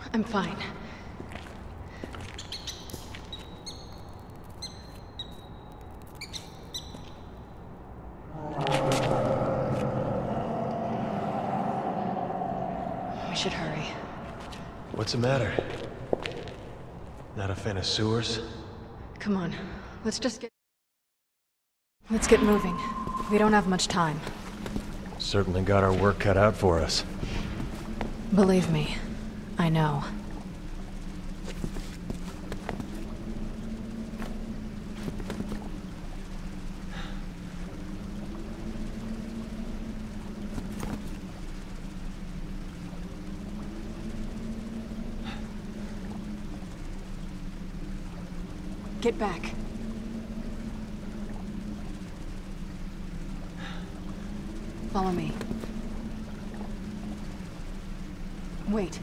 I'm fine. We should hurry. What's the matter? Not a fan of sewers? Come on, let's get moving. We don't have much time. Certainly got our work cut out for us. Believe me, I know. Get back. Follow me. Wait.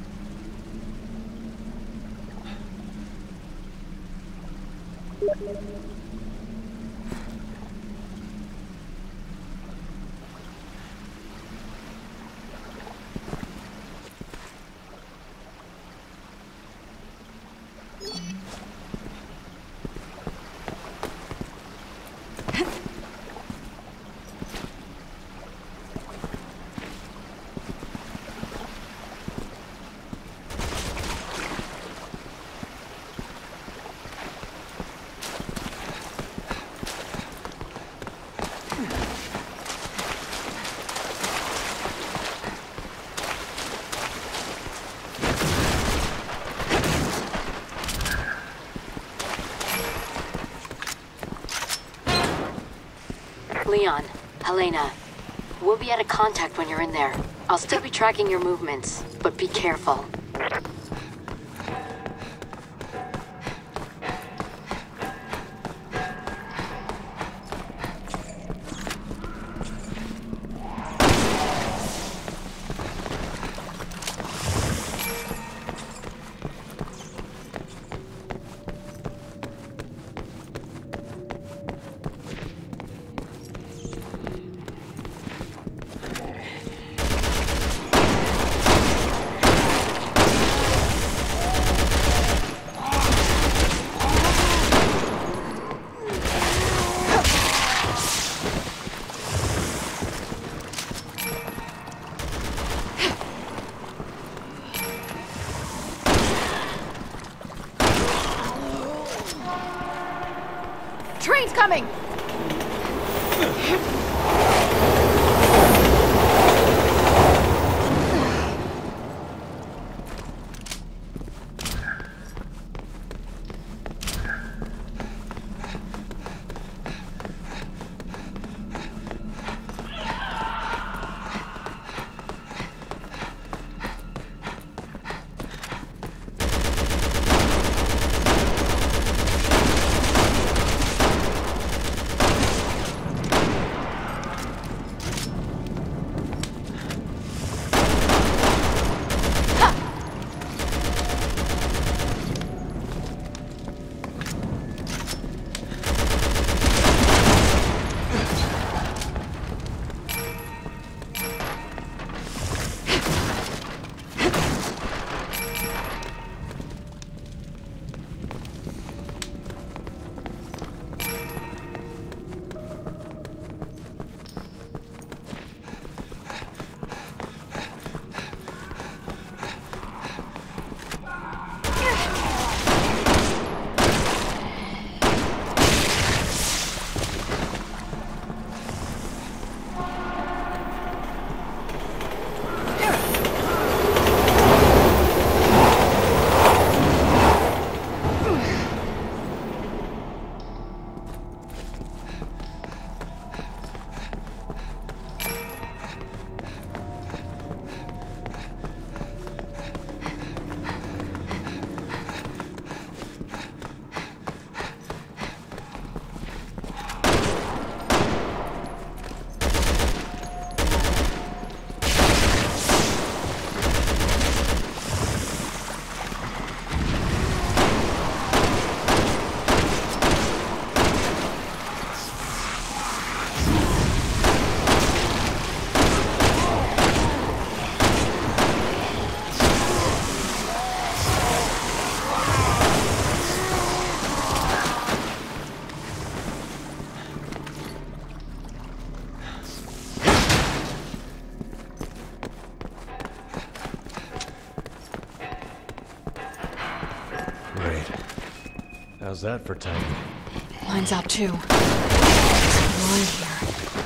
Leon, Helena, we'll be out of contact when you're in there. I'll still be tracking your movements, but be careful. Train's coming! How's that for timing? Mine's out too. What's going on here?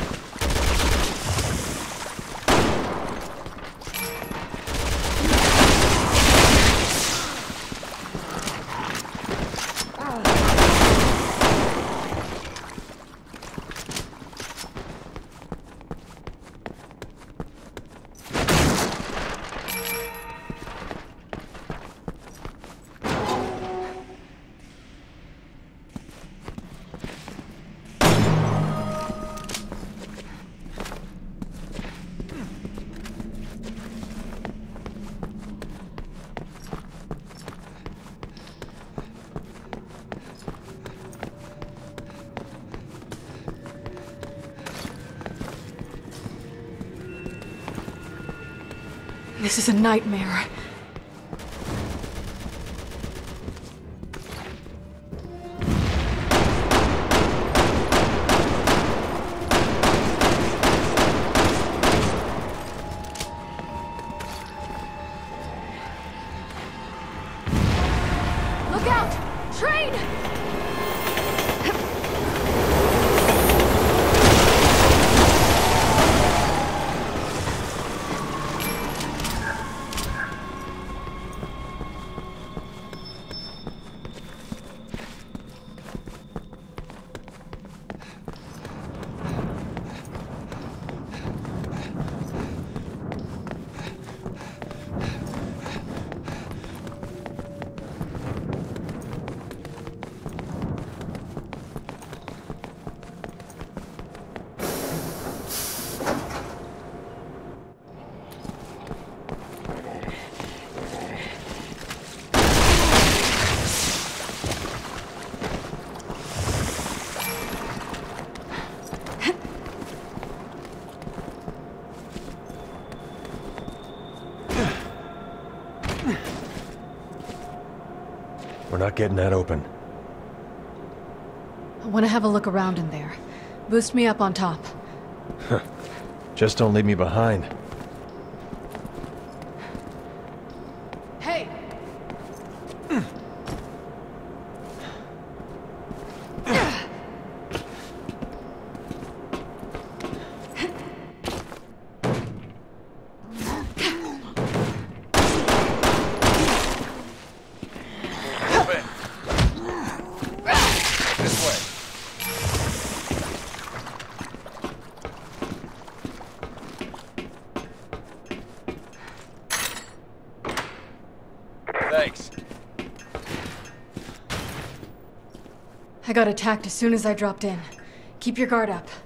This is a nightmare. Look out! Train! We're not getting that open. I want to have a look around in there. Boost me up on top. Just don't leave me behind. Hey! Thanks. I got attacked as soon as I dropped in. Keep your guard up.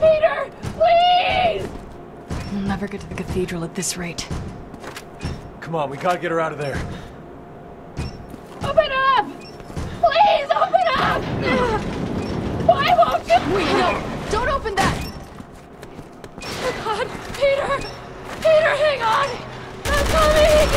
Peter! Please! We'll never get to the cathedral at this rate. Come on, we gotta get her out of there. Open up! Please open up! Why won't you? Wait, no! Don't open that! Oh God, Peter! Peter, hang on! I'm coming!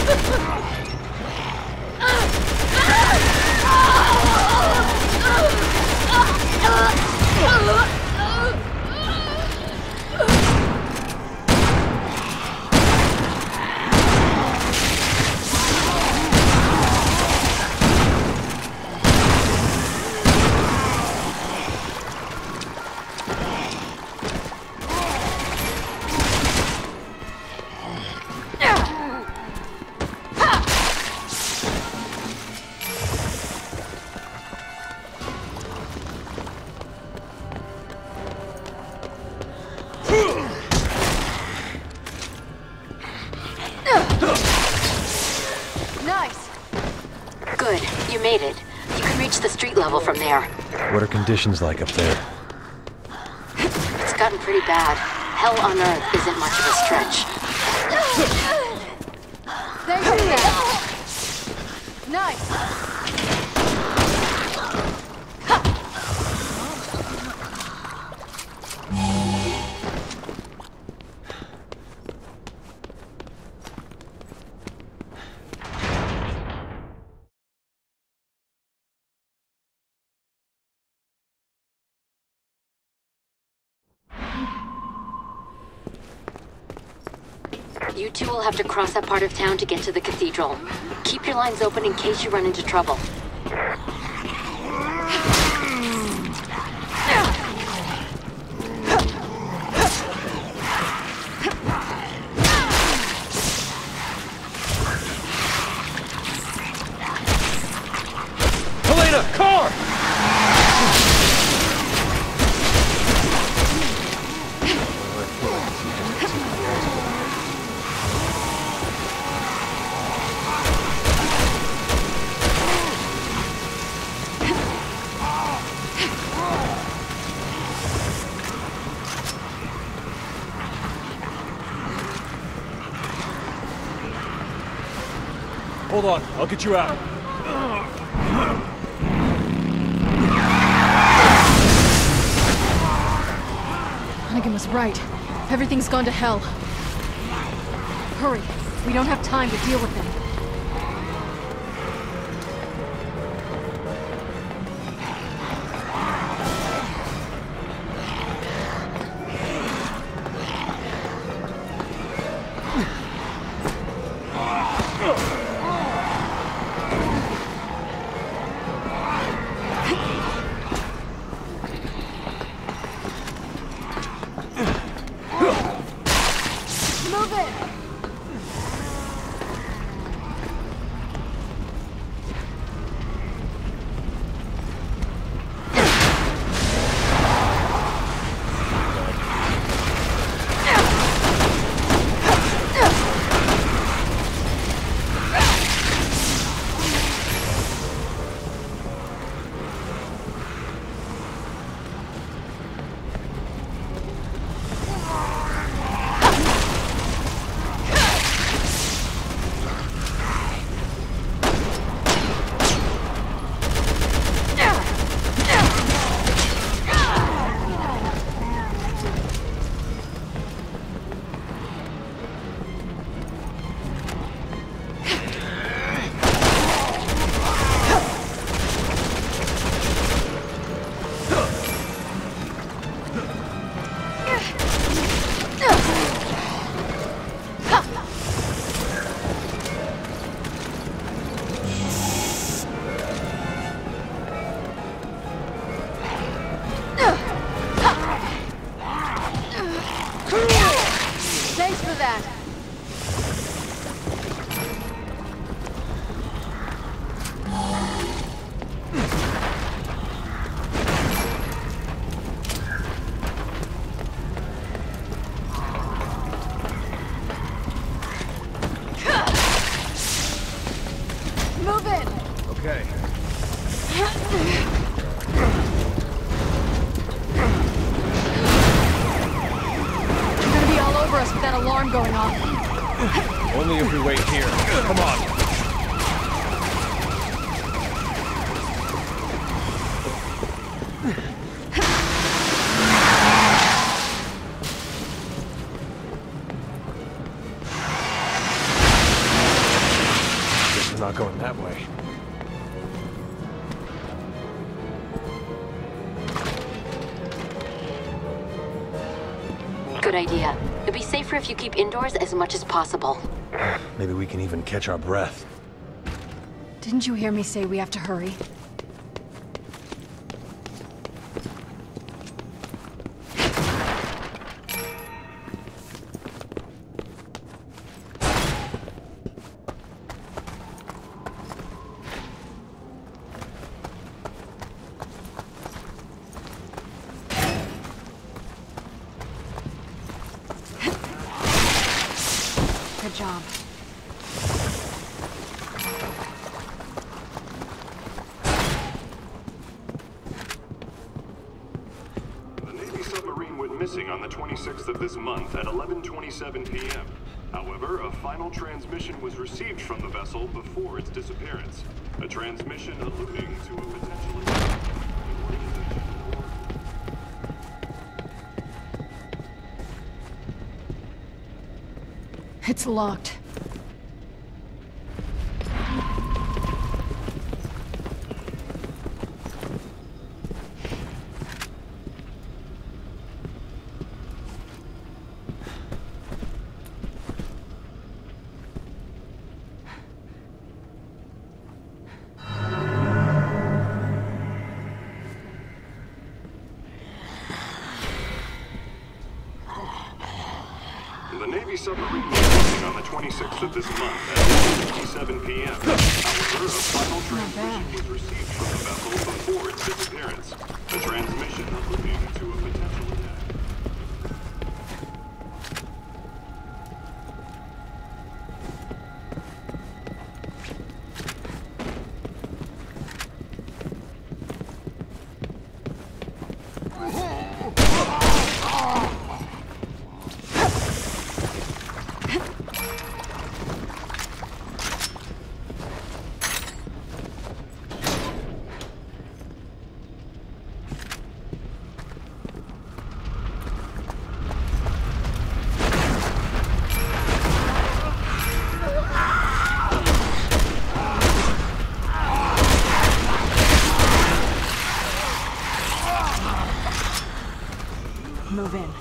Nice! Good, you made it. You can reach the street level from there. What are conditions like up there? It's gotten pretty bad. Hell on Earth isn't much of a stretch. Thank you, Dad. Nice! You two will have to cross that part of town to get to the cathedral. Keep your lines open in case you run into trouble. Helena, car! Hold on, I'll get you out. Hunnigan was right. Everything's gone to hell. Hurry. We don't have time to deal with them. Move it! Thanks for that. Move it! Okay. us with that alarm going off. Only if we wait here. Come on. Guess we're not going that way. Good idea. It'd be safer if you keep indoors as much as possible. Maybe we can even catch our breath. Didn't you hear me say we have to hurry? Good job. The Navy submarine went missing on the 26th of this month at 11:27 p.m. However, a final transmission was received from the vessel before its disappearance. A transmission alluding to a potential attack. It's locked. The Navy submarine was missing on the 26th of this month at 11:57 p.m. However, a final transmission was received from the vessel before its disappearance. A transmission alluding to a potential attack. Move in.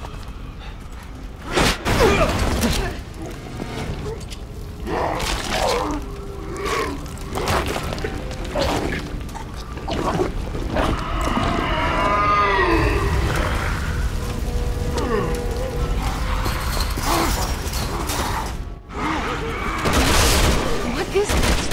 What is this?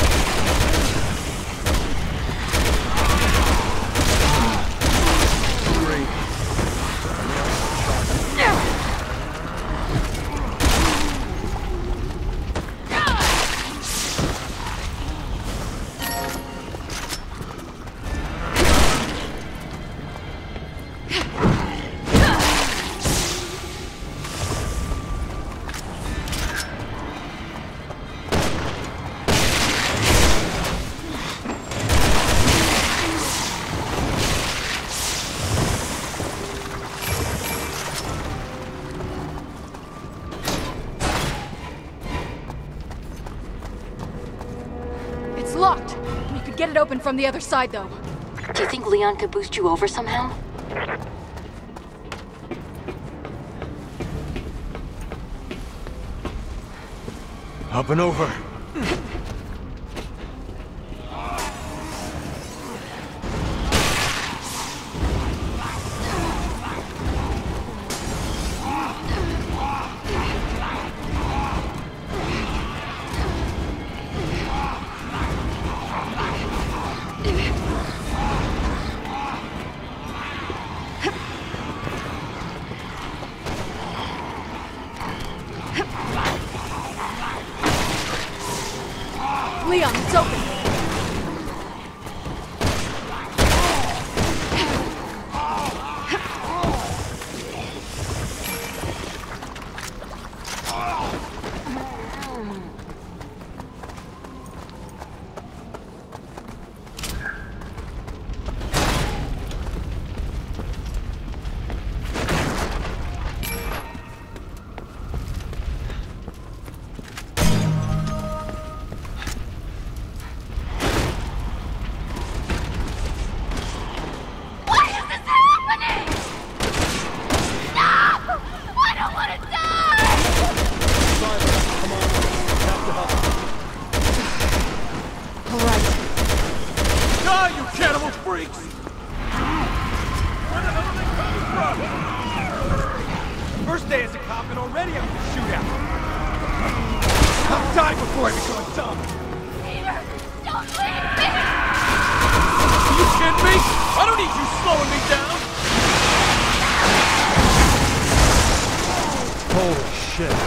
It's locked. We could get it open from the other side, though. Do you think Leon could boost you over somehow? Up and over. Leon, it's open. First day as a cop and already I'm in a shootout. I'll die before I become a dumb. Peter, don't leave me! Are you kidding me? I don't need you slowing me down. Holy shit.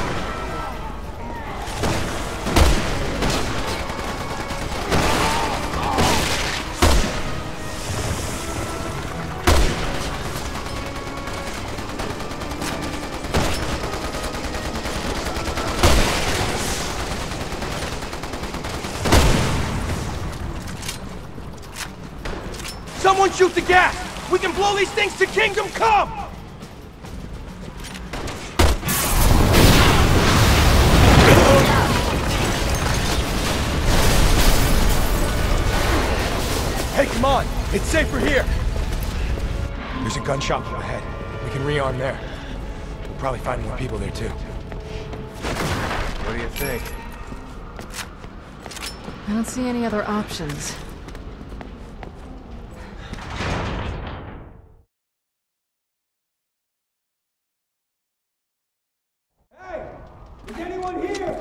Someone shoot the gas! We can blow these things to Kingdom Come! Hey, come on! It's safer here! There's a gun shop up ahead. We can rearm there. We'll probably find more people there, too. What do you think? I don't see any other options. Is anyone here?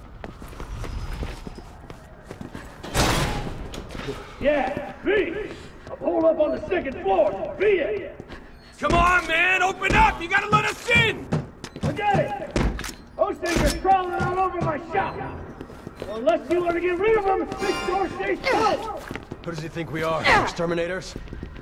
Yeah, me! I'm holed up on the second floor. Be it! Come on, man! Open up! You gotta let us in! Forget it! Those things are crawling all over my shop! Well, unless you want to get rid of them, this door stays closed! Who does he think we are? Exterminators?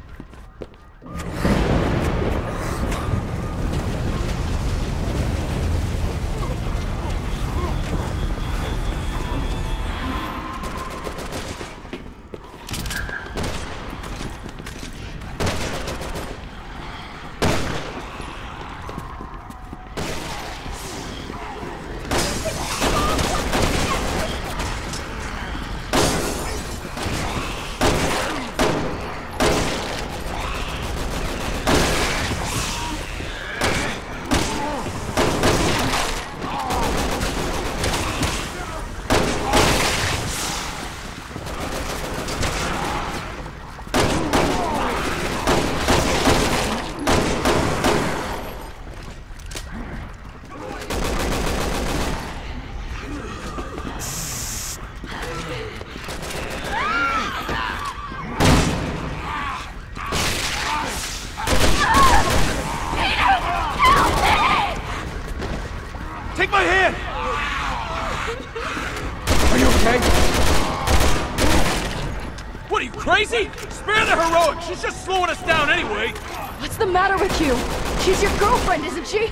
Take my hand! Are you okay? What, are you crazy? Spare the heroic! She's just slowing us down anyway! What's the matter with you? She's your girlfriend, isn't she?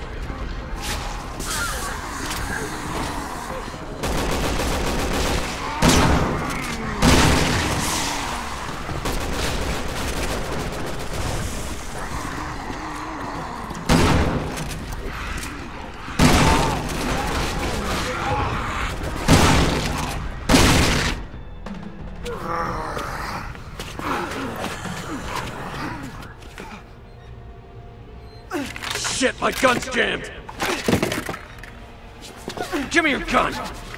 Shit, my gun's jammed! Give me your gun!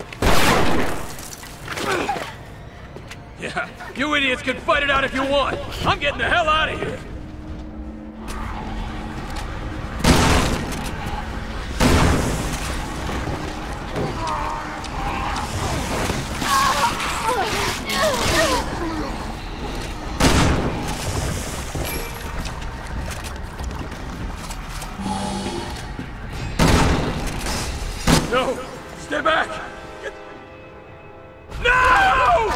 Yeah, you idiots can fight it out if you want! I'm getting the hell out of here! No! Stay back! No!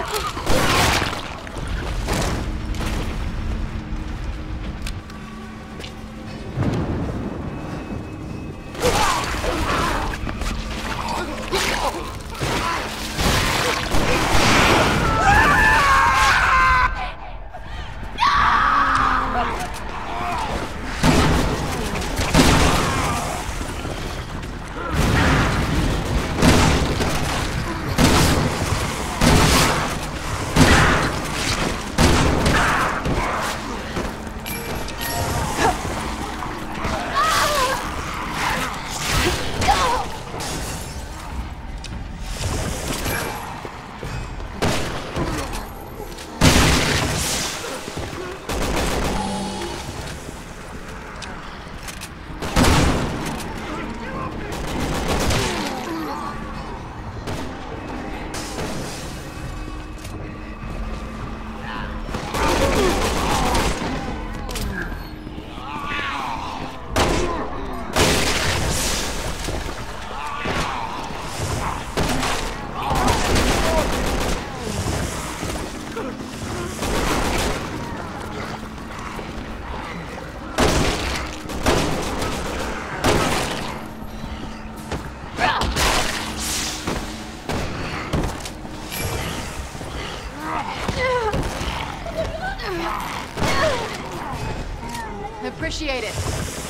Appreciate it.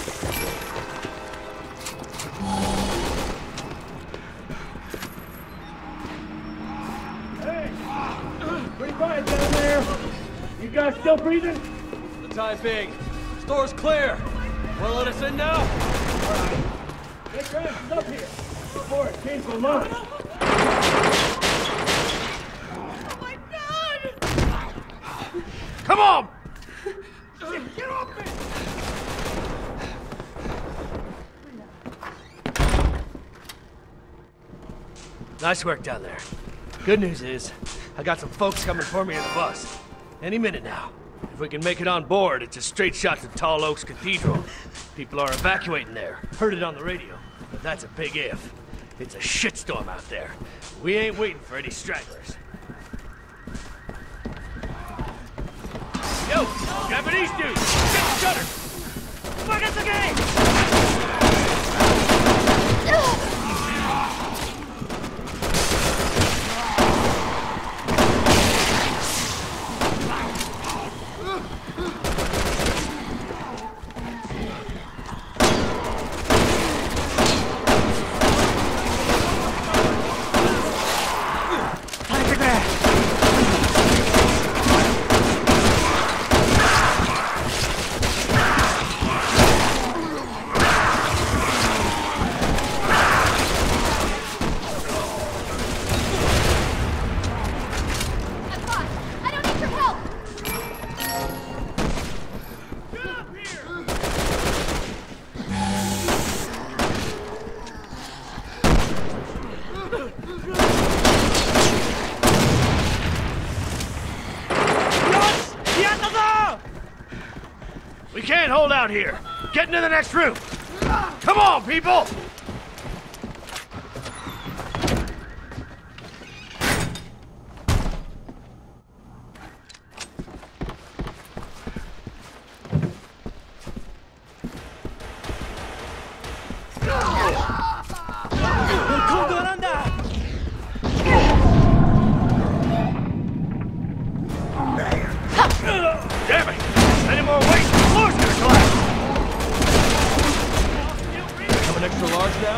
Hey! Pretty quiet down there. You guys still breathing? For the time being. Store's clear. Wanna let us in now? Alright. Get your asses up here before it changes their mind. Oh my god! Come on! Get off me! Nice work down there. Good news is, I got some folks coming for me in the bus. Any minute now. If we can make it on board, it's a straight shot to Tall Oaks Cathedral. People are evacuating there. Heard it on the radio. But that's a big if. It's a shitstorm out there. We ain't waiting for any stragglers. Yo, Japanese dude! Get the shutter! Fuck it's the game! I'm fine. I don't need your help. We can't hold out here. Get into the next room. Come on, people! Damn it! Any more weight, the floor's gonna collapse! Coming extra large now?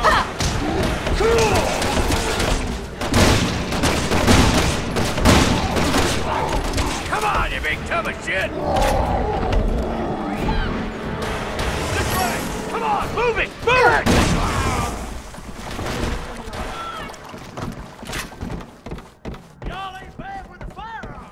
Come on, you big tub of shit! This way! Come on, move it! Move it! Y'all ain't bad with the firearm!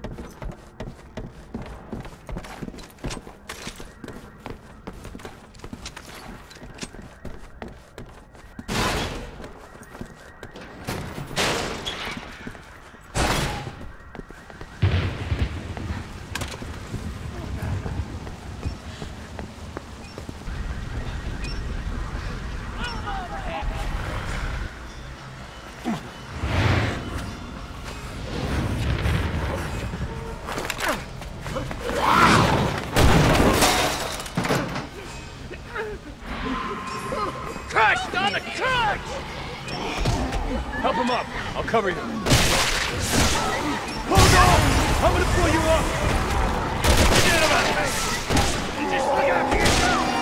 Crushed on the crutch! Help him up. I'll cover you. Hold on! I'm gonna pull you up! Forget about me! Just look out here!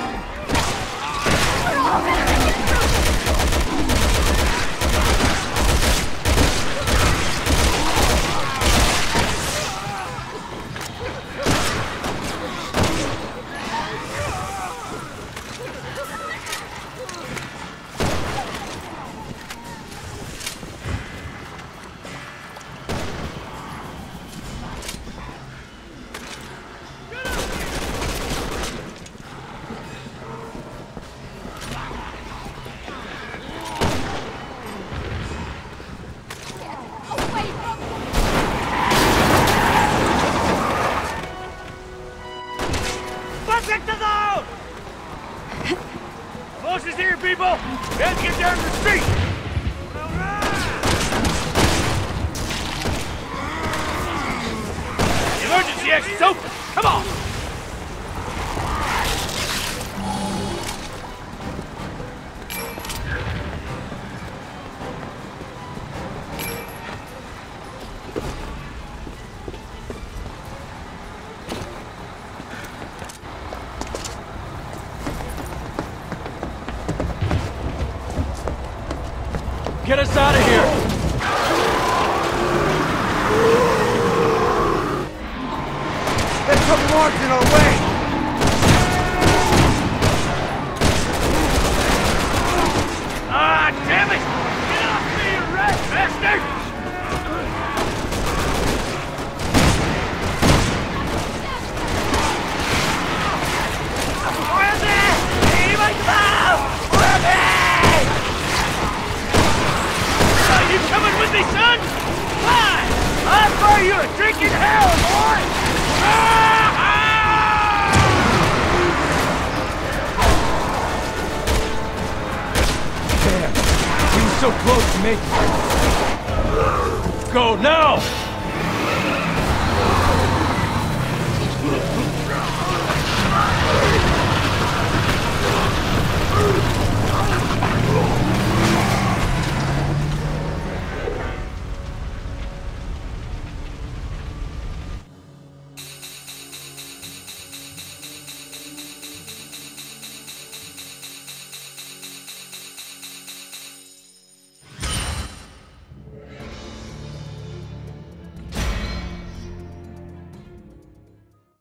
Motion's here, people! We have to get down to the street! The emergency exit's open! Come on! Get us out of here! There's some marks in our way! Ah, damn it! Get off me, you rat bastard! You coming with me, son? Why? I buy you a drink in hell, boy! Damn, he was so close to making it. Go now!